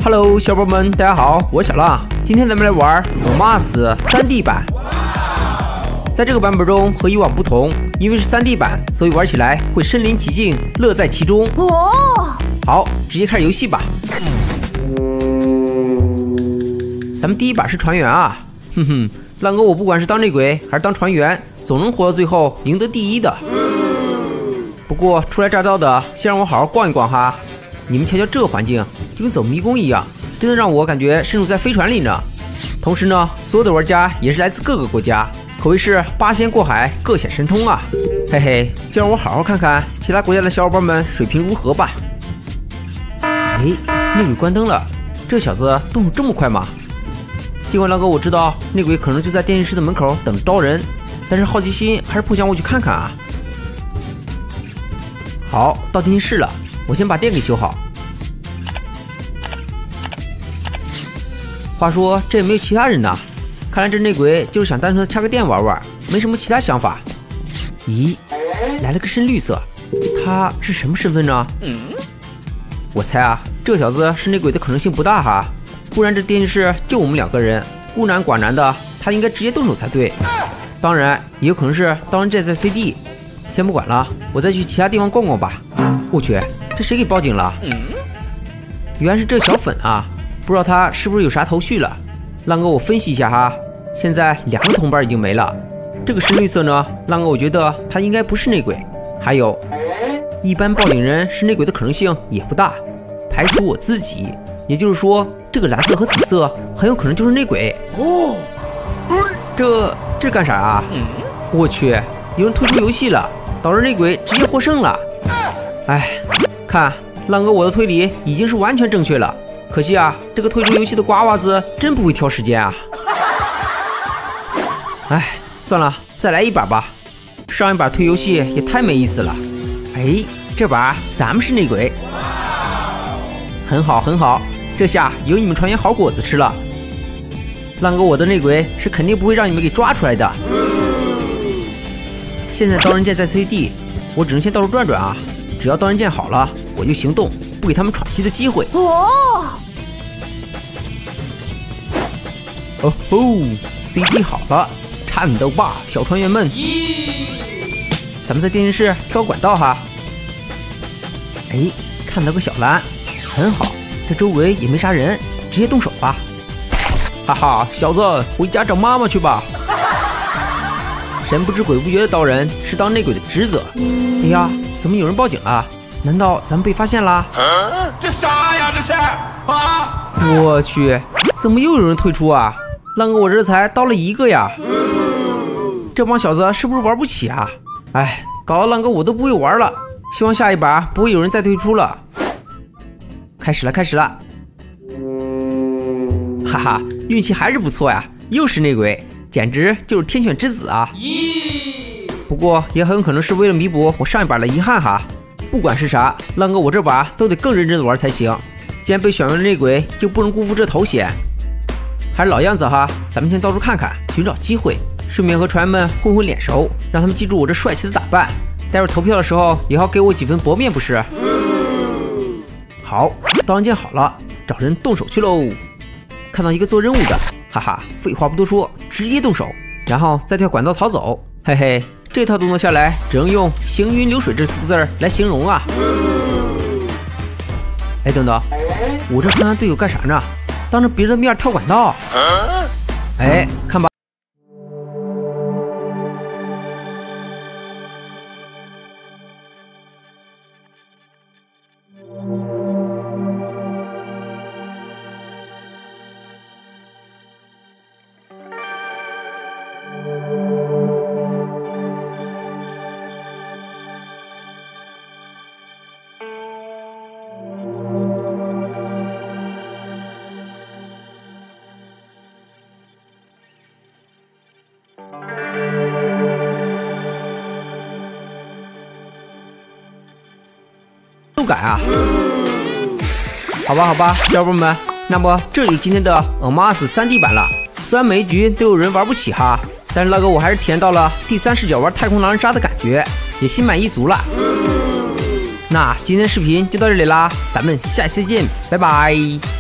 Hello， 小伙伴们，大家好，我是小浪。今天咱们来玩《Among Us》3D 版。在这个版本中和以往不同，因为是3D 版，所以玩起来会身临其境，乐在其中。 哦， 好，直接开始游戏吧。咱们第一把是船员啊，哼哼，浪哥我不管是当内鬼还是当船员，总能活到最后，赢得第一的。不过初来乍到的，先让我好好逛一逛哈。你们瞧瞧这个环境，就跟走迷宫一样，真的让我感觉身处在飞船里呢。同时呢，所有的玩家也是来自各个国家，可谓是八仙过海，各显神通啊！嘿嘿，就让我好好看看其他国家的小伙伴们水平如何吧。哎，内鬼关灯了，这小子动手这么快吗？尽管浪哥我知道内鬼可能就在电视室的门口等着招人，但是好奇心还是迫想我去看看啊。好，到电视室了，我先把电给修好。话说这也没有其他人呢，看来这内鬼就是想单纯的插个电玩玩，没什么其他想法。咦，来了个深绿色，他是什么身份呢？我猜啊，这小子是内鬼的可能性不大哈，不然这电视室就我们2个人，孤男寡男的，他应该直接动手才对。当然也有可能是刀人剑在 CD， 先不管了，我再去其他地方逛逛吧。我去，这谁给报警了？原来是这小粉啊，不知道他是不是有啥头绪了。浪哥我分析一下哈，现在2个同伴已经没了，这个深绿色呢，浪哥我觉得他应该不是内鬼，还有一般报警人是内鬼的可能性也不大，排除我自己，也就是说这个蓝色和紫色很有可能就是内鬼。这干啥啊？我去，有人退出游戏了，导致内鬼直接获胜了。哎，看浪哥我的推理已经是完全正确了，可惜啊，这个退出游戏的瓜娃子真不会挑时间啊。哎，算了，再来一把吧，上一把退游戏也太没意思了。哎，这把咱们是内鬼，很好很好，这下有你们船员好果子吃了。浪哥我的内鬼是肯定不会让你们给抓出来的。现在刀人剑在 CD， 我只能先到处转转啊，只要刀人剑好了我就行动，不给他们喘息的机会。哦吼 CD 好了，颤抖吧小船员们，咱们在电视室挑管道哈。哎，看到个小蓝，很好，这周围也没啥人，直接动手吧。哈哈，小子，回家找妈妈去吧。神不知鬼不觉的刀人是当内鬼的职责。哎呀，怎么有人报警了？难道咱们被发现了？ 这啥呀？这是啊！ 我去，怎么又有人退出啊？浪哥我这才刀了1个呀。这帮小子是不是玩不起啊？哎，搞得浪哥我都不会玩了。希望下一把不会有人再退出了。开始了，开始了。哈哈，运气还是不错呀，又是内鬼，简直就是天选之子啊！不过也很有可能是为了弥补我上一把的遗憾哈。不管是啥，浪哥我这把都得更认真的玩才行。既然被选为了内鬼，就不能辜负这头衔。还是老样子哈，咱们先到处看看，寻找机会，顺便和船员们混混脸熟，让他们记住我这帅气的打扮。待会儿投票的时候也要给我几分薄面不是？好，刀人剑好了，找人动手去喽。看到一个做任务的，哈哈，废话不多说，直接动手，然后再跳管道逃走。嘿嘿，这套动作下来，只能用行云流水这4个字来形容啊。哎，等等，我这看看队友干啥呢？当着别人的面跳管道？哎，看吧。都改啊！好吧，好吧，小伙伴们，那么这里今天的 Among Us 3D 版了。虽然每一局都有人玩不起哈，但是老哥我还是体验到了第3视角玩太空狼人杀的感觉，也心满意足了。那今天视频就到这里啦，咱们下期再见，拜拜。